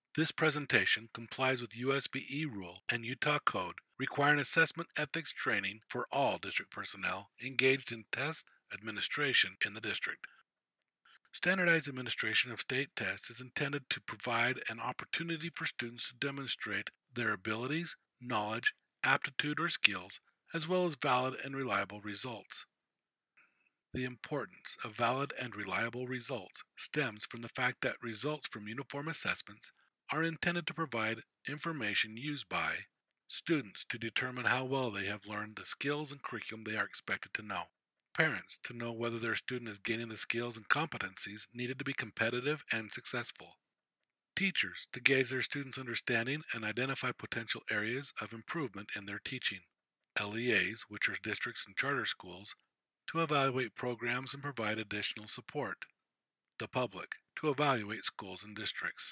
This presentation complies with USBE rule and Utah code requiring assessment ethics training for all district personnel engaged in test administration in the district. Standardized administration of state tests is intended to provide an opportunity for students to demonstrate their abilities, knowledge, aptitude, or skills, as well as valid and reliable results. The importance of valid and reliable results stems from the fact that results from uniform assessments are intended to provide information used by students to determine how well they have learned the skills and curriculum they are expected to know. Parents to know whether their student is gaining the skills and competencies needed to be competitive and successful. Teachers to gauge their students' understanding and identify potential areas of improvement in their teaching. LEAs, which are districts and charter schools, to evaluate programs and provide additional support. The public to evaluate schools and districts.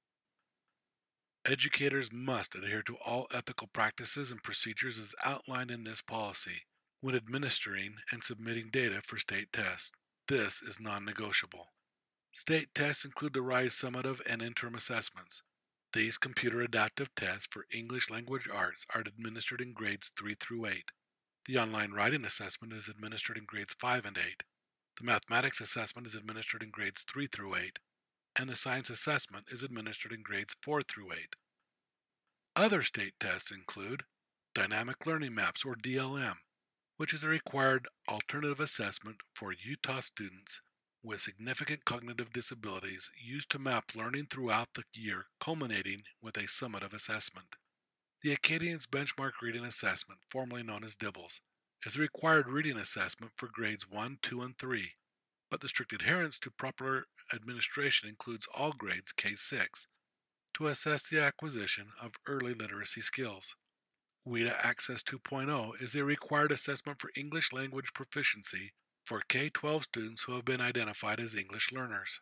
Educators must adhere to all ethical practices and procedures as outlined in this policy when administering and submitting data for state tests. This is non-negotiable. State tests include the RISE summative and interim assessments. These computer adaptive tests for English language arts are administered in grades 3 through 8. The online writing assessment is administered in grades 5 and 8. The mathematics assessment is administered in grades 3 through 8. And the science assessment is administered in grades 4 through 8. Other state tests include Dynamic Learning Maps or DLM, which is a required alternative assessment for Utah students with significant cognitive disabilities used to map learning throughout the year, culminating with a summative assessment. The Acadians Benchmark Reading Assessment, formerly known as DIBELS, is a required reading assessment for grades 1, 2, and 3, but the strict adherence to proper administration includes all grades K-6 to assess the acquisition of early literacy skills. WIDA Access 2.0 is a required assessment for English language proficiency for K-12 students who have been identified as English learners.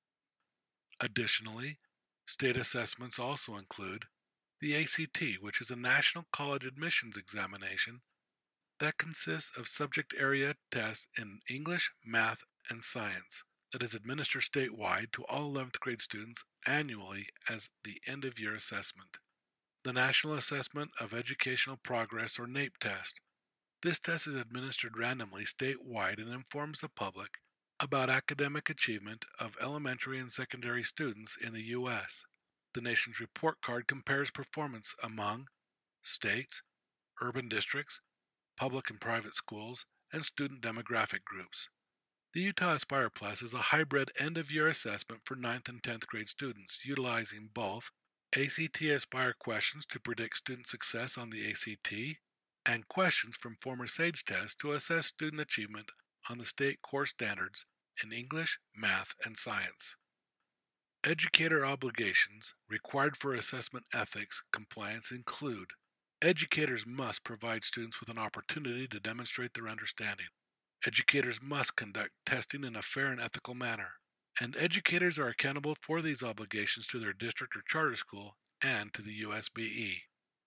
Additionally, state assessments also include the ACT, which is a national college admissions examination that consists of subject area tests in English, math, and science that is administered statewide to all 11th grade students annually as the end-of-year assessment. The National Assessment of Educational Progress or NAEP test. This test is administered randomly statewide and informs the public about academic achievement of elementary and secondary students in the U.S. The nation's report card compares performance among states, urban districts, public and private schools, and student demographic groups. The Utah Aspire Plus is a hybrid end-of-year assessment for 9th and 10th grade students, utilizing both ACT Aspire questions to predict student success on the ACT and questions from former SAGE tests to assess student achievement on the state core standards in English, math, and science. Educator obligations required for assessment ethics compliance include educators must provide students with an opportunity to demonstrate their understanding. Educators must conduct testing in a fair and ethical manner. And educators are accountable for these obligations to their district or charter school and to the USBE.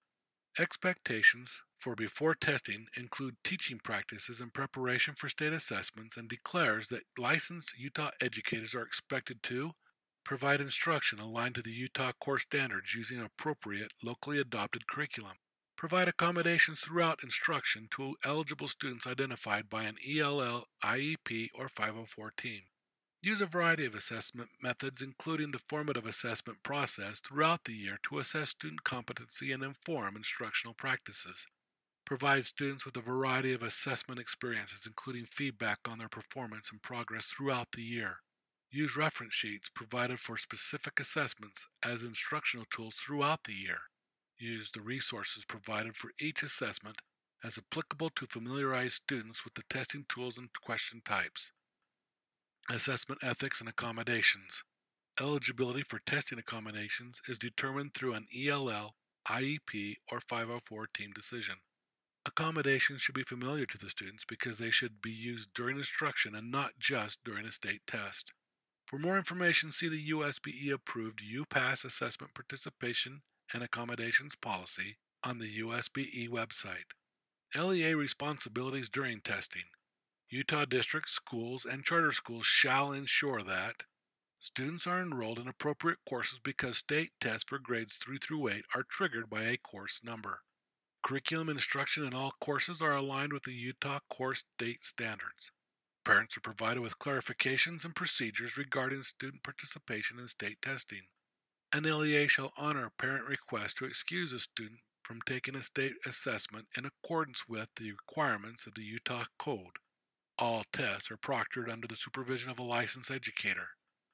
Expectations for before testing include teaching practices in preparation for state assessments and declares that licensed Utah educators are expected to provide instruction aligned to the Utah core standards using appropriate locally adopted curriculum, provide accommodations throughout instruction to eligible students identified by an ELL, IEP, or 504 team. Use a variety of assessment methods, including the formative assessment process, throughout the year to assess student competency and inform instructional practices. Provide students with a variety of assessment experiences, including feedback on their performance and progress throughout the year. Use reference sheets provided for specific assessments as instructional tools throughout the year. Use the resources provided for each assessment as applicable to familiarize students with the testing tools and question types. Assessment ethics and accommodations. Eligibility for testing accommodations is determined through an ELL, IEP, or 504 team decision. Accommodations should be familiar to the students because they should be used during instruction and not just during a state test. For more information, see the USBE approved UPass Assessment Participation and Accommodations Policy on the USBE website. LEA responsibilities during testing. Utah districts, schools, and charter schools shall ensure that Students are enrolled in appropriate courses because state tests for grades 3 through 8 are triggered by a course number. Curriculum instruction in all courses are aligned with the Utah course state standards. Parents are provided with clarifications and procedures regarding student participation in state testing. An LEA shall honor a parent request to excuse a student from taking a state assessment in accordance with the requirements of the Utah Code. All tests are proctored under the supervision of a licensed educator.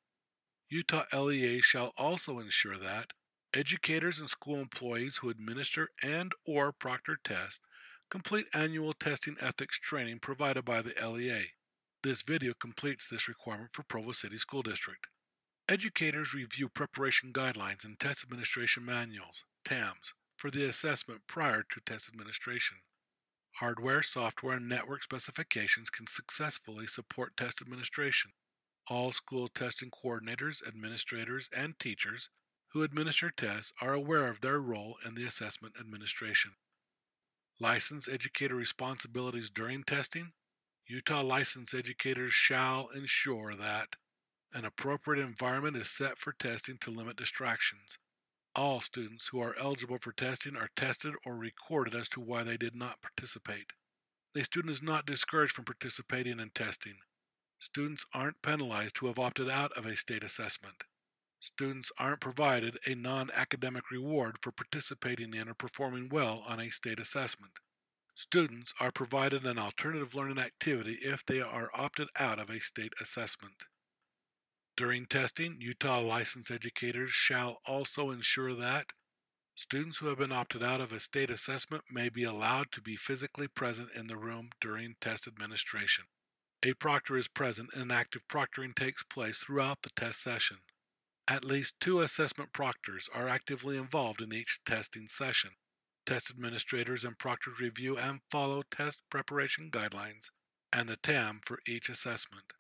Utah LEA shall also ensure that educators and school employees who administer and/or proctor tests complete annual testing ethics training provided by the LEA. This video completes this requirement for Provo City School District. Educators review preparation guidelines and test administration manuals, TAMs, for the assessment prior to test administration. Hardware, software, and network specifications can successfully support test administration. All school testing coordinators, administrators, and teachers who administer tests are aware of their role in the assessment administration. Licensed educator responsibilities during testing. Utah licensed educators shall ensure that an appropriate environment is set for testing to limit distractions. All students who are eligible for testing are tested or recorded as to why they did not participate. A student is not discouraged from participating in testing. Students aren't penalized who have opted out of a state assessment. Students aren't provided a non-academic reward for participating in or performing well on a state assessment. Students are provided an alternative learning activity if they are opted out of a state assessment. During testing, Utah licensed educators shall also ensure that students who have been opted out of a state assessment may be allowed to be physically present in the room during test administration. A proctor is present and active proctoring takes place throughout the test session. At least 2 assessment proctors are actively involved in each testing session. Test administrators and proctors review and follow test preparation guidelines and the TAM for each assessment.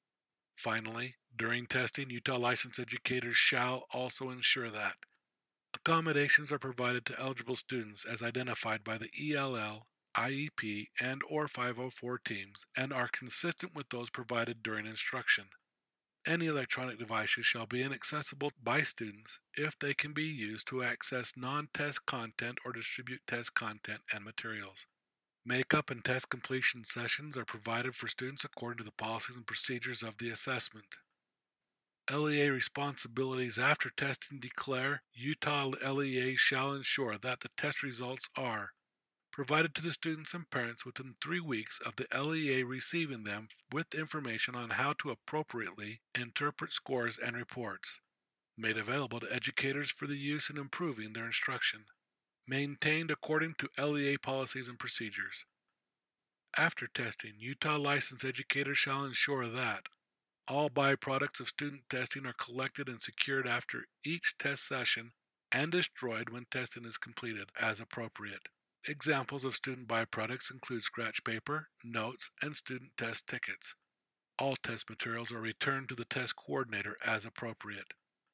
Finally, during testing, Utah licensed educators shall also ensure that accommodations are provided to eligible students as identified by the ELL, IEP, and/or 504 teams and are consistent with those provided during instruction. Any electronic devices shall be inaccessible by students if they can be used to access non-test content or distribute test content and materials. Makeup and test completion sessions are provided for students according to the policies and procedures of the assessment. LEA responsibilities after testing declare Utah LEA shall ensure that the test results are provided to the students and parents within 3 weeks of the LEA receiving them with information on how to appropriately interpret scores and reports, made available to educators for the use in improving their instruction, maintained according to LEA policies and procedures. After testing, Utah licensed educators shall ensure that all byproducts of student testing are collected and secured after each test session and destroyed when testing is completed as appropriate. Examples of student byproducts include scratch paper, notes, and student test tickets. All test materials are returned to the test coordinator as appropriate.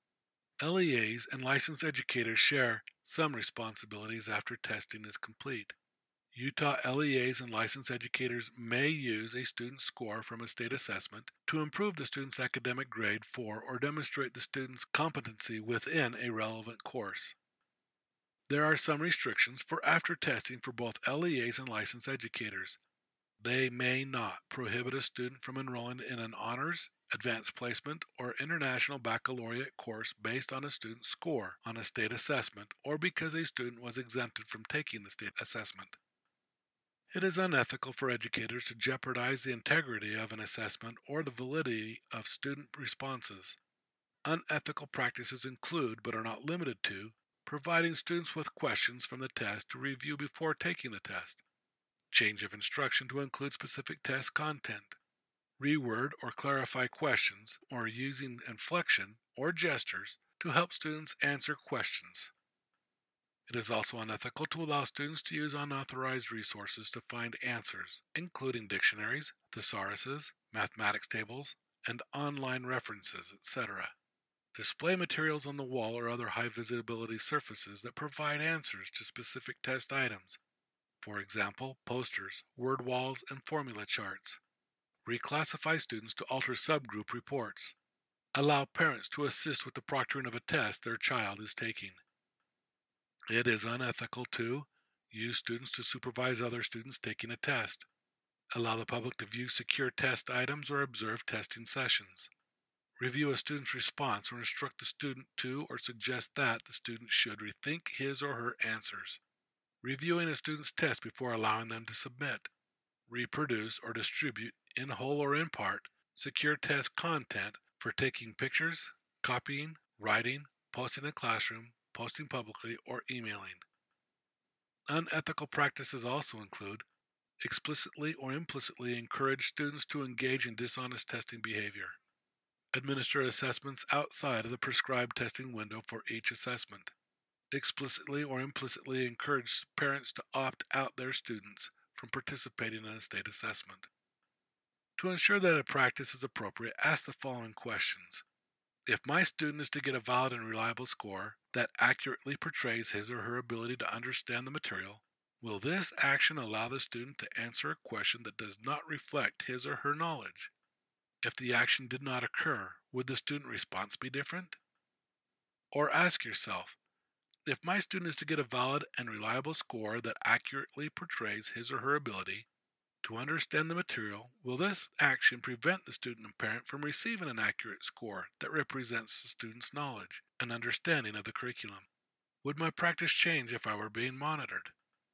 LEAs and licensed educators share some responsibilities after testing is complete. Utah LEAs and licensed educators may use a student's score from a state assessment to improve the student's academic grade for or demonstrate the student's competency within a relevant course. There are some restrictions for after testing for both LEAs and licensed educators. They may not prohibit a student from enrolling in an honors, advanced placement, or international baccalaureate course based on a student's score on a state assessment or because a student was exempted from taking the state assessment. It is unethical for educators to jeopardize the integrity of an assessment or the validity of student responses. Unethical practices include, but are not limited to, providing students with questions from the test to review before taking the test, change of instruction to include specific test content, reword or clarify questions, or using inflection or gestures to help students answer questions. It is also unethical to allow students to use unauthorized resources to find answers, including dictionaries, thesauruses, mathematics tables, and online references, etc. Display materials on the wall or other high visibility surfaces that provide answers to specific test items. For example, posters, word walls, and formula charts. Reclassify students to alter subgroup reports. Allow parents to assist with the proctoring of a test their child is taking. It is unethical to use students to supervise other students taking a test. Allow the public to view secure test items or observe testing sessions. Review a student's response or instruct the student to or suggest that the student should rethink his or her answers. Reviewing a student's test before allowing them to submit. Reproduce or distribute, in whole or in part, secure test content for taking pictures, copying, writing, posting in a classroom, posting publicly, or emailing. Unethical practices also include explicitly or implicitly encourage students to engage in dishonest testing behavior. Administer assessments outside of the prescribed testing window for each assessment. Explicitly or implicitly encourage parents to opt out their students from participating in a state assessment. To ensure that a practice is appropriate, ask the following questions. If my student is to get a valid and reliable score that accurately portrays his or her ability to understand the material, will this action allow the student to answer a question that does not reflect his or her knowledge? If the action did not occur, would the student response be different? Or ask yourself, if my student is to get a valid and reliable score that accurately portrays his or her ability to understand the material, will this action prevent the student and parent from receiving an accurate score that represents the student's knowledge and understanding of the curriculum? Would my practice change if I were being monitored?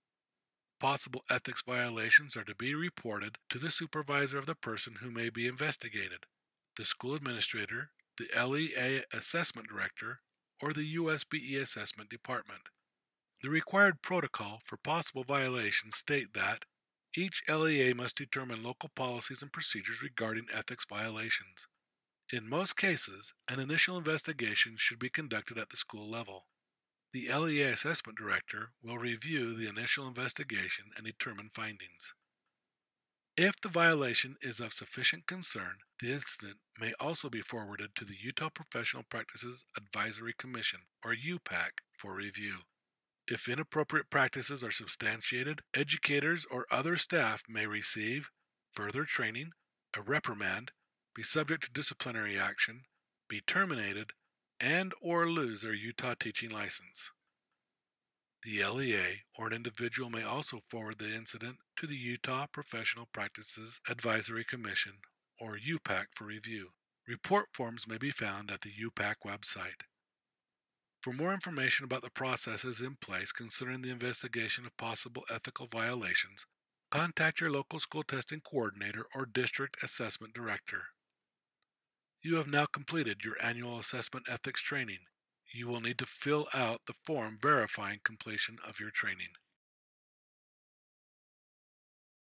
Possible ethics violations are to be reported to the supervisor of the person who may be investigated, the school administrator, the LEA assessment director, or the USBE assessment department. The required protocol for possible violations state that each LEA must determine local policies and procedures regarding ethics violations. In most cases, an initial investigation should be conducted at the school level. The LEA assessment director will review the initial investigation and determine findings. If the violation is of sufficient concern, the incident may also be forwarded to the Utah Professional Practices Advisory Commission, or UPAC, for review. If inappropriate practices are substantiated, educators or other staff may receive further training, a reprimand, be subject to disciplinary action, be terminated, and or lose their Utah teaching license. The LEA or an individual may also forward the incident to the Utah Professional Practices Advisory Commission, or UPAC, for review. Report forms may be found at the UPAC website. For more information about the processes in place concerning the investigation of possible ethical violations, contact your local school testing coordinator or district assessment director. You have now completed your annual assessment ethics training. You will need to fill out the form verifying completion of your training.